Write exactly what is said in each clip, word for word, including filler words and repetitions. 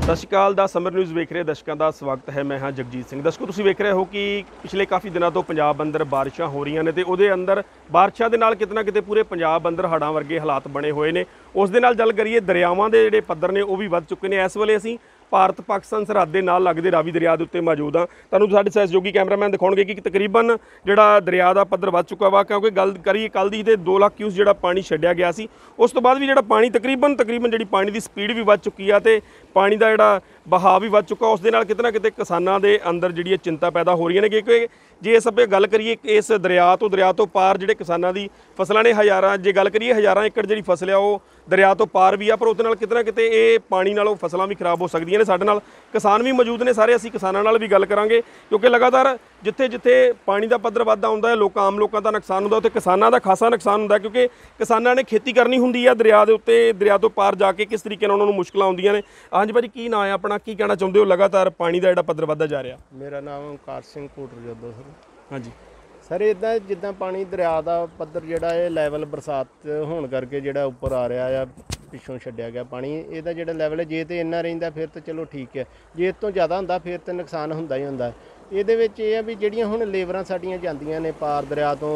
ਸਤਿ ਸ਼੍ਰੀ ਅਕਾਲ ਦਾ summer news ਵੇਖ ਰਹੇ ਦਰਸ਼ਕਾਂ ਦਾ ਸਵਾਗਤ ਹੈ। मैं हाँ जगजीत सिंह। दर्शकों ਤੁਸੀਂ ਵੇਖ ਰਹੇ ਹੋ ਕਿ ਪਿਛਲੇ ਕਾਫੀ ਦਿਨਾਂ ਤੋਂ ਪੰਜਾਬ ਅੰਦਰ ਬਾਰਿਸ਼ਾਂ ਹੋ ਰਹੀਆਂ ਨੇ ਤੇ ਉਹਦੇ ਅੰਦਰ ਬਾਰਿਸ਼ਾਂ ਦੇ ਨਾਲ ਕਿਤੇ ਨਾ ਕਿਤੇ ਪੂਰੇ ਪੰਜਾਬ ਅੰਦਰ ਹੜ੍ਹਾਂ ਵਰਗੇ ਹਾਲਾਤ ਬਣੇ ਹੋਏ ਨੇ। ਉਸ ਦੇ ਨਾਲ ਗੱਲ ਕਰੀਏ ਦਰਿਆਵਾਂ ਦੇ ਜਿਹੜੇ ਪੱਧਰ ਨੇ ਉਹ ਵੀ ਵੱਧ ਚੁੱਕੇ ਨੇ। ਇਸ ਵੇਲੇ ਅਸੀਂ ਭਾਰਤ ਪਾਕਿਸਤਾਨ ਸਰਹੱਦ ਦੇ ਨਾਲ ਲੱਗਦੇ ਰਾਵੀ ਦਰਿਆ ਦੇ ਉੱਤੇ ਮੌਜੂਦ ਹਾਂ। ਤੁਹਾਨੂੰ ਸਾਡੇ ਸਹਿਯੋਗੀ ਕੈਮਰਾਮੈਨ ਦਿਖਾਉਣਗੇ ਕਿ ਤਕਰੀਬਨ ਜਿਹੜਾ ਦਰਿਆ ਦਾ ਪੱਧਰ ਵੱਧ ਚੁੱਕਾ ਵਾ, ਕਿਉਂਕਿ ਗੱਲ ਕਰੀਏ ਕੱਲ੍ਹ ਦੀ ਤੇ ਦੋ ਲੱਖ ਕਿਊਸ ਜਿਹੜਾ ਪਾਣੀ ਛੱਡਿਆ ਗਿਆ ਸੀ। ਉਸ ਤੋਂ ਬਾਅਦ ਵੀ ਜਿਹੜਾ ਪਾਣੀ ਤਕਰੀਬਨ ਤਕਰੀਬਨ ਜਿਹੜੀ ਪਾਣੀ ਦੀ ਸਪੀਡ ਵੀ ਵੱਧ ਚੁੱਕੀ ਆ ਤੇ ਪਾਣੀ ਦਾ ਜਿਹੜਾ ਬਹਾਅ ਵੀ ਵੱਧ ਚੁੱਕਾ। ਉਸ ਦੇ ਨਾਲ ਕਿਤੇ ਨਾ ਕਿਤੇ ਕਿਸਾਨਾਂ ਦੇ ਅੰਦਰ ਜਿਹੜੀ ਚਿੰਤਾ ਪੈਦਾ ਹੋ ਰਹੀਆਂ ਨੇ ਕਿ ਜੇ ਇਸ ਸਭੇ ਗੱਲ ਕਰੀਏ ਇਸ ਦਰਿਆ ਤੋਂ ਦਰਿਆ ਤੋਂ ਪਾਰ ਜਿਹੜੇ ਕਿਸਾਨਾਂ ਦੀ ਫਸਲਾਂ ਨੇ ਹਜ਼ਾਰਾਂ ਜੇ ਗੱਲ ਕਰੀਏ ਹਜ਼ਾਰਾਂ ਏਕੜ ਜਿਹੜੀ ਫਸਲ ਆ ਉਹ ਦਰਿਆ ਤੋਂ ਪਾਰ ਵੀ ਆ, ਪਰ ਉਹਦੇ ਨਾਲ ਕਿਤੇ ਨਾ ਕਿਤੇ ਇਹ ਪਾਣੀ ਨਾਲੋਂ ਫਸਲਾਂ ਵੀ ਖਰਾਬ ਹੋ ਸਕਦੀਆਂ ਨੇ। ਸਾਡੇ ਨਾਲ ਕਿਸਾਨ ਵੀ ਮੌਜੂਦ ਨੇ, ਸਾਰੇ ਅਸੀਂ ਕਿਸਾਨਾਂ ਨਾਲ ਵੀ ਗੱਲ ਕਰਾਂਗੇ ਕਿਉਂਕਿ ਲਗਾਤਾਰ ਜਿੱਥੇ ਜਿੱਥੇ ਪਾਣੀ ਦਾ ਪੱਧਰ ਵੱਧਦਾ ਹੁੰਦਾ ਹੈ ਲੋਕਾਂ ਆਮ ਲੋਕਾਂ ਦਾ ਨੁਕਸਾਨ ਹੁੰਦਾ, ਉੱਥੇ ਕਿਸਾਨਾਂ ਦਾ ਖਾਸਾ ਨੁਕਸਾਨ ਹੁੰਦਾ ਕਿਉਂਕਿ ਕਿਸਾਨਾਂ ਨੇ ਖੇਤੀ ਕਰਨੀ ਹੁੰਦੀ ਆ ਦਰਿਆ ਦੇ ਉੱਤੇ। ਦਰਿਆ ਤੋਂ ਪਾਰ ਜਾ ਕੇ ਕਿਸ ਤਰੀਕੇ ਨਾਲ ਉਹਨਾਂ ਨੂੰ ਮੁਸ਼ਕਲਾਂ ਆਉਂਦੀਆਂ ਨੇ। ਹਾਂਜੀ ਭਾਜੀ, ਕੀ ਨਾਂ ਹੈ ਆਪਣਾ, ਕੀ ਕਹਿਣਾ ਚਾਹੁੰਦੇ ਹੋ ਲਗਾਤਾਰ ਪਾਣੀ ਦਾ ਜਿਹੜਾ ਪੱਧਰ ਵੱਧਦਾ ਜਾ ਰਿਹਾ? ਮੇਰਾ ਨਾਮ ਓਮਕਾਰ ਸਿੰਘ ਕੋਟਰ ਜੋਦੋ ਸਰ। ਹਾਂਜੀ ਸਰ, ਇੱਦਾਂ ਜਿੱਦਾਂ ਪਾਣੀ ਦਰਿਆ ਦਾ ਪੱਧਰ ਜਿਹੜਾ ਇਹ ਲੈਵਲ ਬਰਸਾਤ ਹੋਣ ਕਰਕੇ ਜਿਹੜਾ ਉੱਪਰ ਆ ਰਿਹਾ ਆ, ਪਿੱਛੋਂ ਛੱਡਿਆ ਗਿਆ ਪਾਣੀ, ਇਹਦਾ ਜਿਹੜਾ ਲੈਵਲ ਹੈ ਜੇ ਤੇ ਇੰਨਾ ਰਹਿੰਦਾ ਫਿਰ ਤਾਂ ਚਲੋ ਠੀਕ ਹੈ, ਜੇ ਇਸ ਤੋਂ ਜ਼ਿਆਦਾ ਹੁੰਦਾ ਫਿਰ ਤਾਂ ਨੁਕਸਾਨ ਹੁੰਦਾ ਹੀ ਹੁੰਦਾ। ਇਹਦੇ ਵਿੱਚ ਇਹ ਆ ਵੀ ਜਿਹੜੀਆਂ ਹੁਣ ਲੇਬਰਾਂ ਸਾਡੀਆਂ ਜਾਂਦੀਆਂ ਨੇ ਪਾਰ ਦਰਿਆ ਤੋਂ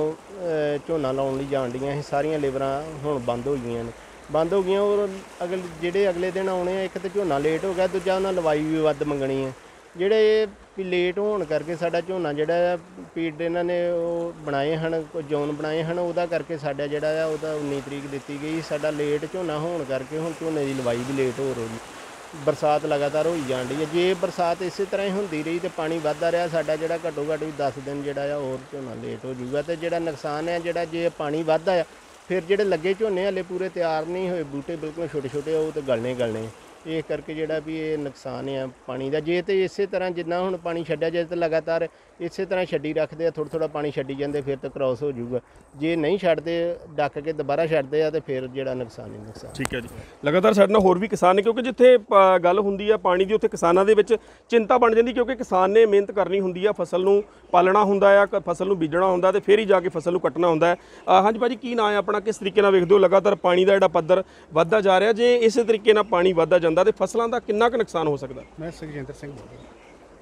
ਝੋਨਾ ਲਾਉਣ ਲਈ ਜਾਣ ਡੀਆਂ, ਇਹ ਸਾਰੀਆਂ ਲੇਬਰਾਂ ਹੁਣ ਬੰਦ ਹੋ ਗਈਆਂ ਨੇ ਬੰਦ ਹੋ ਗਈਆਂ ਔਰ ਅਗਲੇ ਜਿਹੜੇ ਅਗਲੇ ਦਿਨ ਆਉਣੇ ਆ, ਇੱਕ ਤਾਂ ਝੋਨਾ ਲੇਟ ਹੋ ਗਿਆ, ਦੂਜਾ ਉਹਨਾਂ ਲਵਾਈ ਵੀ ਵੱਧ ਮੰਗਣੀ ਹੈ। ਜਿਹੜੇ ਵੀ ਲੇਟ ਹੋਣ ਕਰਕੇ ਸਾਡਾ ਝੋਨਾ ਜਿਹੜਾ ਆ ਪੀੜ ਇਹਨਾਂ ਨੇ ਉਹ ਬਣਾਏ ਹਨ, ਜੋਨ ਬਣਾਏ ਹਨ, ਉਹਦਾ ਕਰਕੇ ਸਾਡਾ ਜਿਹੜਾ ਆ ਉਹਦਾ ਉੱਨੀ ਤਰੀਕ ਦਿੱਤੀ ਗਈ। ਸਾਡਾ ਲੇਟ ਝੋਨਾ ਹੋਣ ਕਰਕੇ ਹੁਣ ਝੋਨੇ ਦੀ ਲਵਾਈ ਵੀ ਲੇਟ ਹੋ ਰਹੀ। ਬਰਸਾਤ ਲਗਾਤਾਰ ਹੋਈ ਜਾਣ ਡਈ ਹੈ, ਜੇ ਬਰਸਾਤ ਇਸੇ ਤਰ੍ਹਾਂ ਹੀ ਹੁੰਦੀ ਰਹੀ ਤਾਂ ਪਾਣੀ ਵੱਧਦਾ ਰਿਹਾ ਸਾਡਾ ਜਿਹੜਾ ਘੱਟੋ ਘੱਟ ਵੀ ਦਸ ਦਿਨ ਜਿਹੜਾ ਆ ਹੋਰ ਝੋਨਾ ਲੇਟ ਹੋ ਜਾਊਗਾ। ਅਤੇ ਜਿਹੜਾ ਨੁਕਸਾਨ ਹੈ ਜਿਹੜਾ ਜੇ ਪਾਣੀ ਵੱਧਦਾ ਆ ਫਿਰ ਜਿਹੜੇ ਲੱਗੇ ਝੋਨੇ ਹਾਲੇ ਪੂਰੇ ਤਿਆਰ ਨਹੀਂ ਹੋਏ, ਬੂਟੇ ਬਿਲਕੁਲ ਛੋਟੇ ਛੋਟੇ ਉਹ ਤਾਂ ਗਲਣੇ ਗਲਣੇ ਇਹ ਕਰਕੇ ਜਿਹੜਾ ਵੀ ਇਹ ਨੁਕਸਾਨ ਆ ਪਾਣੀ ਦਾ। ਜੇ ਤਾਂ ਇਸੇ ਤਰ੍ਹਾਂ ਜਿੰਨਾ ਹੁਣ ਪਾਣੀ ਛੱਡਿਆ ਜਾਏ ਤਾਂ ਲਗਾਤਾਰ ਇਸੇ ਤਰ੍ਹਾਂ ਛੱਡੀ ਰੱਖਦੇ ਆ, ਥੋੜ੍ਹਾ ਥੋੜ੍ਹਾ ਪਾਣੀ ਛੱਡੀ ਜਾਂਦੇ ਫਿਰ ਤਾਂ ਕ੍ਰੋਸ ਹੋ ਜਾਊਗਾ। ਜੇ ਨਹੀਂ ਛੱਡਦੇ ਡੱਕ ਕੇ ਦੁਬਾਰਾ ਛੱਡਦੇ ਆ ਤਾਂ ਫਿਰ ਜਿਹੜਾ ਨੁਕਸਾਨ ਹੀ ਨੁਕਸਾਨ। ਠੀਕ ਹੈ ਜੀ, ਲਗਾਤਾਰ ਸਾਡੇ ਨਾਲ ਹੋਰ ਵੀ ਕਿਸਾਨ ਨੇ ਕਿਉਂਕਿ ਜਿੱਥੇ ਗੱਲ ਹੁੰਦੀ ਆ ਪਾਣੀ ਦੀ ਉੱਥੇ ਕਿਸਾਨਾਂ ਦੇ ਵਿੱਚ ਚਿੰਤਾ ਬਣ ਜਾਂਦੀ ਕਿਉਂਕਿ ਕਿਸਾਨ ਨੇ ਮਿਹਨਤ ਕਰਨੀ ਹੁੰਦੀ ਆ, ਫਸਲ ਨੂੰ ਪਾਲਣਾ ਹੁੰਦਾ ਆ, ਫਸਲ ਨੂੰ ਬੀਜਣਾ ਹੁੰਦਾ ਤੇ ਫਿਰ ਹੀ ਜਾ ਕੇ ਫਸਲ ਨੂੰ ਕੱਟਣਾ ਹੁੰਦਾ ਹੈ। ਹਾਂਜੀ ਭਾਜੀ, ਕੀ ਨਾਂ ਹੈ ਆਪਣਾ, ਕਿਸ ਤਰੀਕੇ ਨਾਲ ਵੇਖਦੇ ਹੋ ਲਗਾਤਾਰ ਪਾਣੀ ਦਾ ਜਿਹੜਾ ਪੱਧਰ ਵੱਧਦਾ ਜਾ ਰਿਹਾ, ਜੇ ਇਸੇ ਤਰੀਕੇ ਨਾਲ ਪਾਣੀ ਵੱਧਦਾ ਜਾਂਦਾ ਤੇ ਫਸਲਾਂ ਦਾ ਕਿੰਨਾ ਕੁ ਨੁਕਸਾਨ ਹੋ ਸਕਦਾ? ਮੈਂ ਸੁਖਜਿੰਦਰ ਸਿੰਘ ਬੋਲ ਰਿਹਾ।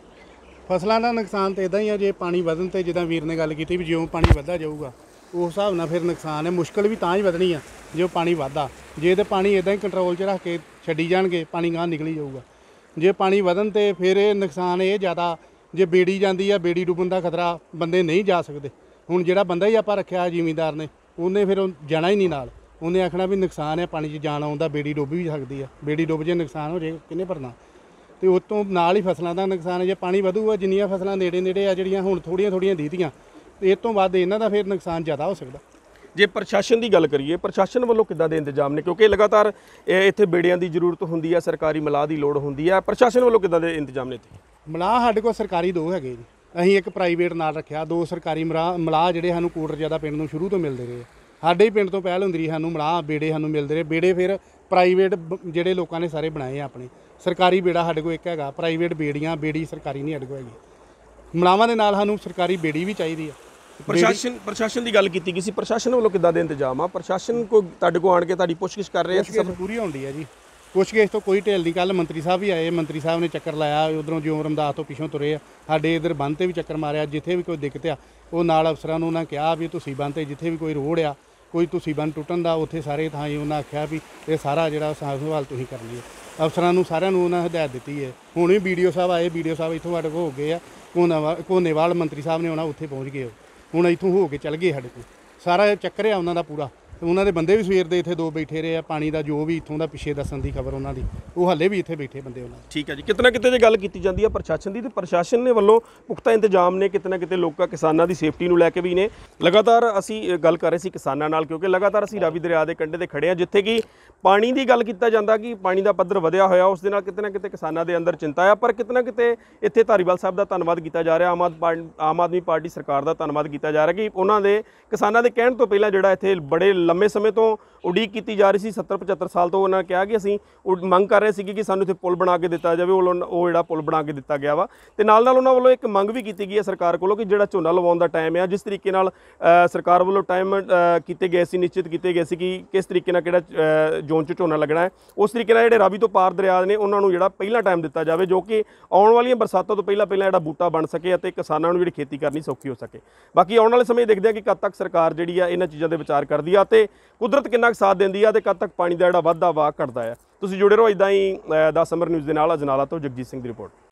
ਫਸਲਾਂ ਦਾ ਨੁਕਸਾਨ ਤਾਂ ਇੱਦਾਂ ਹੀ ਆ, ਜੇ ਪਾਣੀ ਵਧਣ 'ਤੇ ਜਿੱਦਾਂ ਵੀਰ ਨੇ ਗੱਲ ਕੀਤੀ ਵੀ ਜਿਉਂ ਪਾਣੀ ਵੱਧਦਾ ਜਾਊਗਾ ਉਸ ਹਿਸਾਬ ਨਾਲ ਫਿਰ ਨੁਕਸਾਨ ਹੈ। ਮੁਸ਼ਕਿਲ ਵੀ ਤਾਂ ਹੀ ਵਧਣੀ ਆ ਜੇ ਉਹ ਪਾਣੀ ਵੱਧਦਾ, ਜੇ ਤਾਂ ਪਾਣੀ ਇੱਦਾਂ ਹੀ ਕੰਟਰੋਲ 'ਚ ਰੱਖ ਕੇ ਛੱਡੀ ਜਾਣਗੇ ਪਾਣੀ ਗਾਂਹ ਨਿਕਲੀ ਜਾਊਗਾ। ਜੇ ਪਾਣੀ ਵਧਣ 'ਤੇ ਫਿਰ ਇਹ ਨੁਕਸਾਨ ਇਹ ਜ਼ਿਆਦਾ, ਜੇ ਬੇੜੀ ਜਾਂਦੀ ਆ ਬੇੜੀ ਡੁੱਬਣ ਦਾ ਖਤਰਾ, ਬੰਦੇ ਨਹੀਂ ਜਾ ਸਕਦੇ। ਹੁਣ ਜਿਹੜਾ ਬੰਦਾ ਹੀ ਆਪਾਂ ਰੱਖਿਆ ਜ਼ਿਮੀਂਦਾਰ ਨੇ ਉਹਨੇ ਫਿਰ ਉਹ ਜਾਣਾ ਹੀ ਨਹੀਂ ਨਾਲ, ਉਹਨੇ ਆਖਣਾ ਵੀ ਨੁਕਸਾਨ ਹੈ ਪਾਣੀ 'ਚ ਜਾਣ ਆਉਂਦਾ, ਬੇੜੀ ਡੁੱਬ ਵੀ ਸਕਦੀ ਆ, ਬੇੜੀ ਡੁੱਬ ਜੇ ਨੁਕਸਾਨ ਹੋ ਜੇ ਕਿਹਨੇ ਭਰਨਾ? ਤੇ ਉਸ ਤੋਂ ਨਾਲ ਹੀ ਫਸਲਾਂ ਦਾ ਨੁਕਸਾਨ ਹੈ। ਜੇ ਪਾਣੀ ਵਧੂਗਾ ਜਿੰਨੀਆਂ ਫਸਲਾਂ ਨੇੜੇ ਨੇੜੇ ਆ ਜਿਹੜੀਆਂ ਹੁਣ ਥੋੜ੍ਹੀਆਂ ਥੋੜ੍ਹੀਆਂ ਦੀਤੀਆਂ ਇਸ ਤੋਂ ਬਾਅਦ ਇਹਨਾਂ ਦਾ ਫਿਰ ਨੁਕਸਾਨ ਜ਼ਿਆਦਾ ਹੋ ਸਕਦਾ। ਜੇ ਪ੍ਰਸ਼ਾਸਨ ਦੀ ਗੱਲ ਕਰੀਏ, ਪ੍ਰਸ਼ਾਸਨ ਵੱਲੋਂ ਕਿੱਦਾਂ ਦੇ ਇੰਤਜ਼ਾਮ ਨੇ ਕਿਉਂਕਿ ਲਗਾਤਾਰ ਇੱਥੇ ਬੇੜਿਆਂ ਦੀ ਜ਼ਰੂਰਤ ਹੁੰਦੀ ਹੈ, ਸਰਕਾਰੀ ਮਲਾਹ ਦੀ ਲੋੜ ਹੁੰਦੀ ਹੈ, ਪ੍ਰਸ਼ਾਸਨ ਵੱਲੋਂ ਕਿੱਦਾਂ ਦੇ ਇੰਤਜ਼ਾਮ ਨੇ ਇੱਥੇ? ਮਲਾਹ ਸਾਡੇ ਕੋਲ ਸਰਕਾਰੀ ਦੋ ਹੈਗੇ ਜੀ, ਅਸੀਂ ਇੱਕ ਪ੍ਰਾਈਵੇਟ ਨਾਲ ਰੱਖਿਆ, ਦੋ ਸਰਕਾਰੀ ਮਲਾਹ ਮਲਾਹ ਜਿਹੜੇ ਸਾਨੂੰ ਕੋਟਰ ਜ਼ਿਆਦਾ ਪਿੰਡ ਨੂੰ ਸ਼ੁਰੂ ਤੋਂ ਮਿਲਦੇ ਰਹੇ। ਸਾਡੇ ਹੀ ਪਿੰਡ ਤੋਂ ਪਹਿਲ ਹੁੰਦੀ ਰਹੀ ਸਾਨੂੰ ਮਲਾਹ ਬੇੜੇ ਸਾਨੂੰ ਮਿਲਦੇ ਰਹੇ। ਬੇੜੇ ਫਿਰ ਪ੍ਰਾਈਵੇਟ ਜਿਹੜੇ ਲੋਕਾਂ ਨੇ ਸਾਰੇ ਬਣਾਏ ਆ ਆਪਣੇ, ਸਰਕਾਰੀ ਬੇੜਾ ਸਾਡੇ ਕੋਲ ਇੱਕ ਹੈਗਾ, ਪ੍ਰਾਈਵੇਟ ਬੇੜੀਆਂ, ਬੇੜੀ ਸਰਕਾਰੀ ਨਹੀਂ ਸਾਡੇ ਕੋਲ ਹੈਗੀ। ਮਲਾਵਾਂ ਦੇ ਨਾਲ ਸਾਨੂੰ ਸਰਕਾਰੀ ਬੇੜੀ ਵੀ ਚਾਹੀਦੀ ਆ। ਪ੍ਰਸ਼ਾਸਨ ਪ੍ਰਸ਼ਾਸਨ ਦੀ ਗੱਲ ਕੀਤੀ ਗਈ ਸੀ, ਪ੍ਰਸ਼ਾਸਨ ਵੱਲੋਂ ਕਿੱਦਾਂ ਦੇ ਇੰਤਜ਼ਾਮ ਆ? ਪ੍ਰਸ਼ਾਸਨ ਕੋ ਤੁਹਾਡੇ ਕੋਲ ਆਣ ਕੇ ਤੁਹਾਡੀ ਪੁੱਛਗਿੱਛ ਕਰ ਰਹੇ ਆ? ਸਭ ਪੂਰੀ ਹੁੰਦੀ ਆ ਜੀ, ਪੁੱਛਗਿੱਛ ਤੋਂ ਕੋਈ ਢਿੱਲ ਨਹੀਂ। ਕੱਲ੍ਹ ਮੰਤਰੀ ਸਾਹਿਬ ਵੀ ਆਏ, ਮੰਤਰੀ ਸਾਹਿਬ ਨੇ ਚੱਕਰ ਲਾਇਆ, ਉੱਧਰੋਂ ਜਿਉਂ ਰਮਦਾਸ ਤੋਂ ਪਿੱਛੋਂ ਤੁਰੇ ਆ, ਸਾਡੇ ਇੱਧਰ ਬੰਨ੍ਹ 'ਤੇ ਵੀ ਚੱਕਰ ਮਾਰਿਆ, ਜਿੱਥੇ ਵੀ ਕੋਈ ਦਿੱਕਤ ਆ ਉਹ ਨਾਲ ਅਫਸਰਾਂ ਨੂੰ ਉਹਨਾਂ ਕਿਹਾ ਵੀ ਤੁਸੀਂ ਬੰਨ੍ਹ 'ਤੇ ਜਿੱਥੇ ਵੀ ਕੋਈ ਰੋਡ ਆ, ਕੋਈ ਤੁਸੀਂ ਬੰਨ੍ਹ ਟੁੱਟਣ ਦਾ ਉੱਥੇ ਸਾਰੇ ਥਾਂ ਹੀ ਉਹਨਾਂ ਆਖਿਆ ਵੀ ਇਹ ਸਾਰਾ ਜਿਹੜਾ ਸਾਂਭ ਸੰਭਾਲ ਤੁਸੀਂ ਕਰਨੀ ਹੈ। ਅਫਸਰਾਂ ਨੂੰ ਸਾਰਿਆਂ ਨੂੰ ਉਹਨਾਂ ਹਦਾਇਤ ਦਿੱਤੀ ਹੈ। ਹੁਣ ਵੀ ਬੀ ਡੀ ਓ ਸਾਹਿਬ ਆਏ, ਬੀ ਡੀ ਓ ਸਾਹਿਬ ਇੱਥੋਂ ਸਾਡੇ ਕੋਲ ਹੋ ਗਏ ਆ, ਕੋਨਾਵਾ ਕੋਨੇਵਾਲ ਮੰਤਰੀ ਸਾਹਿਬ ਨੇ ਆਉਣਾ, ਉੱਥੇ ਪਹੁੰਚ ਗਏ। ਹੁਣ ਇੱਥੋਂ ਹੋ ਕੇ ਚੱਲ ਗਏ ਸਾਡੇ ਕੋਲ, ਸਾਰਾ ਚੱਕਰ ਆ ਉਹਨਾਂ ਦਾ ਪੂਰਾ। ਉਹਨਾਂ ਦੇ ਬੰਦੇ ਵੀ ਸਵੇਰ ਦੇ ਇੱਥੇ ਦੋ ਬੈਠੇ ਰਹੇ ਆ, ਪਾਣੀ ਦਾ ਜੋ ਵੀ ਇੱਥੋਂ ਦਾ ਪਿੱਛੇ ਦੱਸਣ ਦੀ ਖਬਰ ਉਹਨਾਂ ਦੀ, ਉਹ ਹਾਲੇ ਵੀ ਇੱਥੇ ਬੈਠੇ ਬੰਦੇ ਉਹਨਾਂ ਦੇ। ਠੀਕ ਹੈ ਜੀ, ਕਿਤੇ ਨਾ ਕਿਤੇ ਜੇ ਗੱਲ ਕੀਤੀ ਜਾਂਦੀ ਹੈ ਪ੍ਰਸ਼ਾਸਨ ਦੀ, ਤੇ ਪ੍ਰਸ਼ਾਸਨ ਨੇ ਵੱਲੋਂ ਪੁਖਤਾ ਇੰਤਜ਼ਾਮ ਨੇ ਕਿਤੇ ਨਾ ਕਿਤੇ ਲੋਕਾਂ ਕਿਸਾਨਾਂ ਦੀ ਸੇਫਟੀ ਨੂੰ ਲੈ ਕੇ ਵੀ ਨੇ। ਲਗਾਤਾਰ ਅਸੀਂ ਗੱਲ ਕਰ ਰਹੇ ਸੀ ਕਿਸਾਨਾਂ ਨਾਲ ਕਿਉਂਕਿ ਲਗਾਤਾਰ ਅਸੀਂ ਰਾਵੀ ਦਰਿਆ ਦੇ ਕੰਢੇ 'ਤੇ ਖੜ੍ਹੇ ਹਾਂ ਜਿੱਥੇ ਕਿ ਪਾਣੀ ਦੀ ਗੱਲ ਕੀਤਾ ਜਾਂਦਾ ਕਿ ਪਾਣੀ ਦਾ ਪੱਧਰ ਵਧਿਆ ਹੋਇਆ, ਉਸ ਦੇ ਨਾਲ ਕਿਤੇ ਨਾ ਕਿਤੇ ਕਿਸਾਨਾਂ ਦੇ ਅੰਦਰ ਚਿੰਤਾ ਆ। ਪਰ ਕਿਤੇ ਨਾ ਕਿਤੇ ਇੱਥੇ ਧਾਰੀਵਾਲ ਸਾਹਿਬ ਦਾ ਧੰਨਵਾਦ ਕੀਤਾ ਜਾ ਰਿਹਾ, ਆਮ ਆਦਮੀ ਆਮ ਆਦਮੀ ਪਾਰਟੀ ਸਰਕਾਰ ਦਾ ਧੰਨਵਾਦ ਕੀਤਾ ਜਾ ਰਿਹਾ ਕਿ ਉਹਨਾਂ ਦੇ ਕਿਸਾਨਾਂ ਦੇ ਕਹਿਣ ਤੋਂ ਪਹਿਲਾਂ ਜਿਹੜਾ ਇੱਥੇ ਬੜੇ ਲੰਮੇ ਸਮੇਂ ਤੋਂ ਉਡੀਕ ਕੀਤੀ ਜਾ ਰਹੀ ਸੀ। ਸੱਤਰ ਪਝੱਤਰ ਸਾਲ ਤੋਂ ਉਹਨਾਂ ਨੇ ਕਿਹਾ ਕਿ ਅਸੀਂ ਉਡ- ਮੰਗ ਕਰ ਰਹੇ ਸੀ ਕਿ ਸਾਨੂੰ ਇੱਥੇ ਪੁਲ ਬਣਾ ਕੇ ਦਿੱਤਾ ਜਾਵੇ। ਉਹ ਉਹ ਜਿਹੜਾ ਪੁਲ ਬਣਾ ਕੇ ਦਿੱਤਾ ਗਿਆ ਵਾ ਤੇ ਨਾਲ ਨਾਲ ਉਹਨਾਂ ਵੱਲੋਂ ਇੱਕ ਮੰਗ ਵੀ ਕੀਤੀ ਗਈ ਹੈ ਸਰਕਾਰ ਕੋਲੋਂ ਕਿ ਜਿਹੜਾ ਝੋਨਾ ਲਵਾਉਣ ਦਾ ਟਾਈਮ ਆ, ਜਿਸ ਤਰੀਕੇ ਨਾਲ ਅ, ਸਰਕਾਰ ਵੱਲੋਂ ਟਾਈਮ ਅ, ਕੀਤੇ ਗਏ ਸੀ, ਨਿਸ਼ਚਿਤ ਕੀਤੇ ਗਏ ਸੀ ਕਿ ਕਿਸ ਤਰੀਕੇ ਨਾਲ ਕਿਹੜਾ ਅ, ਜ਼ੋਨ 'ਚ ਝੋਨਾ ਲੱਗਣਾ ਹੈ, ਉਸ ਤਰੀਕੇ ਨਾਲ ਜਿਹੜੇ ਰਾਵੀ ਤੋਂ ਪਾਰ ਦਰਿਆ ਨੇ ਉਹਨਾਂ ਨੂੰ ਜਿਹੜਾ ਪਹਿਲਾ ਟਾਈਮ ਦਿੱਤਾ ਜਾਵੇ, ਜੋ ਕਿ ਆਉਣ ਵਾਲੀਆਂ ਬਰਸਾਤਾਂ ਤੋਂ ਪਹਿਲਾਂ ਪਹਿਲਾਂ ਜਿਹੜਾ ਬੂਟਾ ਬਣ ਸਕੇ ਅਤੇ ਕਿਸਾਨਾਂ ਨੂੰ ਜਿਹੜੀ ਖੇਤੀ ਕਰਨੀ ਸੌਖੀ ਹੋ ਸਕੇ। ਬਾਕੀ ਆਉਣ ਵਾਲੇ ਸਮੇਂ ਦੇਖਦੇ ਹਾਂ ਕਿ ਕਦ ਤੱਕ ਸਰਕਾਰ ਜਿਹੜੀ ਆ ਇਹਨਾਂ ਚੀਜ਼ਾਂ ਦੇ ਵਿਚਾਰ ਕਰਦੀ ਆ ਤੇ ਕੁਦਰਤ ਕਿੰਨਾ ਕੁ ਸਾਥ ਦਿੰਦੀ ਆ ਤੇ ਕਦ ਤੱਕ ਪਾਣੀ ਦਾ ਜਿਹੜਾ ਵਾਧਾ ਵਾ ਘਟਦਾ ਆ। ਤੁਸੀਂ ਜੁੜੇ ਰਹੋ ਇਦਾਂ ਹੀ ਦਸ ਅੰਬਰ ਨਿਊਜ਼ ਦੇ ਨਾਲ। ਅਜਨਾਲਾ ਤੋਂ ਜਗਜੀਤ ਸਿੰਘ ਦੀ ਰਿਪੋਰਟ।